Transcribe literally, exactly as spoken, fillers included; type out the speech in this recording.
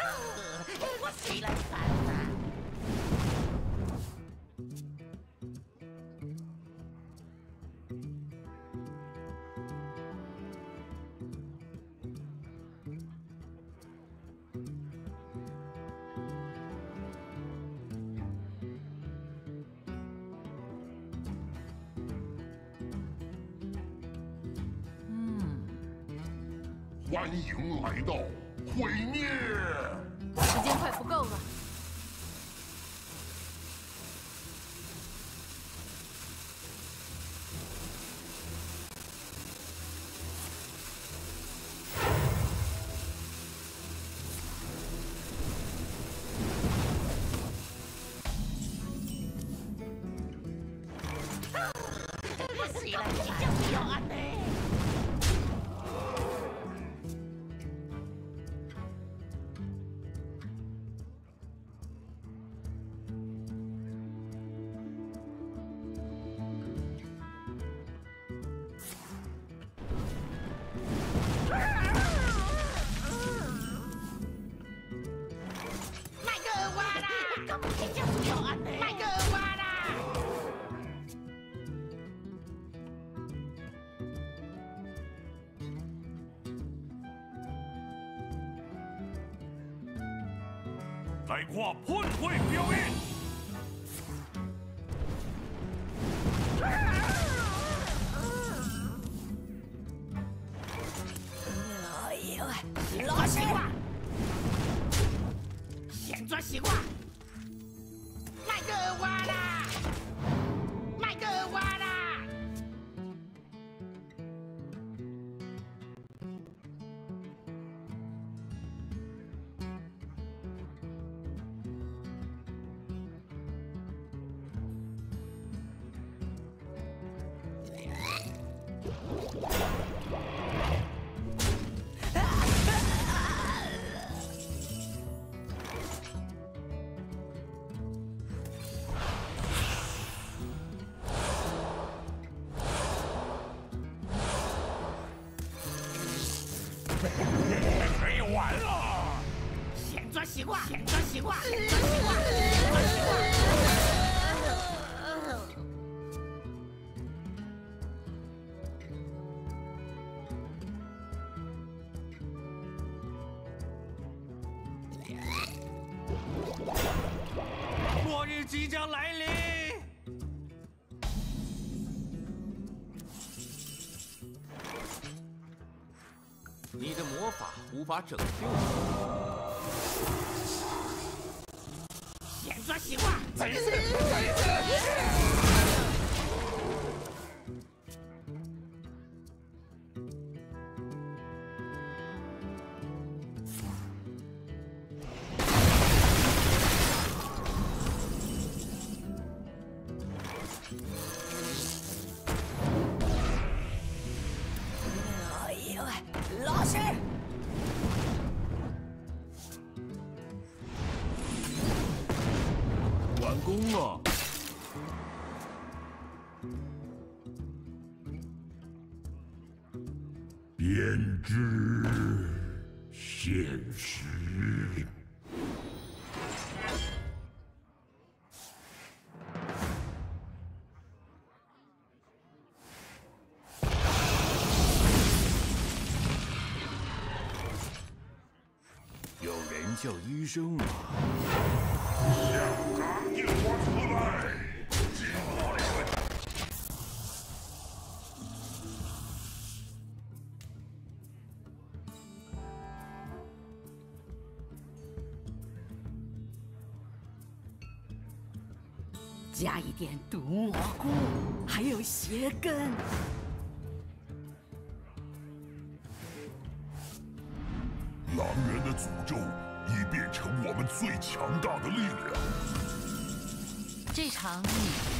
我谁来烦呐？ 欢迎来到毁灭！ 时间快不够了。 我谁来即将不要安呢？ 来看喷火表演。 哎呦，老西瓜，先抓西瓜，卖给我啦，卖给我啦。 没完了！ 先抓西瓜，先抓西瓜，先抓西瓜，先抓西瓜。 末日即将来临。 你的魔法无法拯救我。 先抓西瓜， 再一次，再一次！ 哎呦，老师！ 完工了。 编织现实。 有人叫医生吗？ 想赶紧我出来！进来！ 加一点毒蘑菇，还有鞋跟。 狼人的诅咒已变成我们最强大的力量。 这场你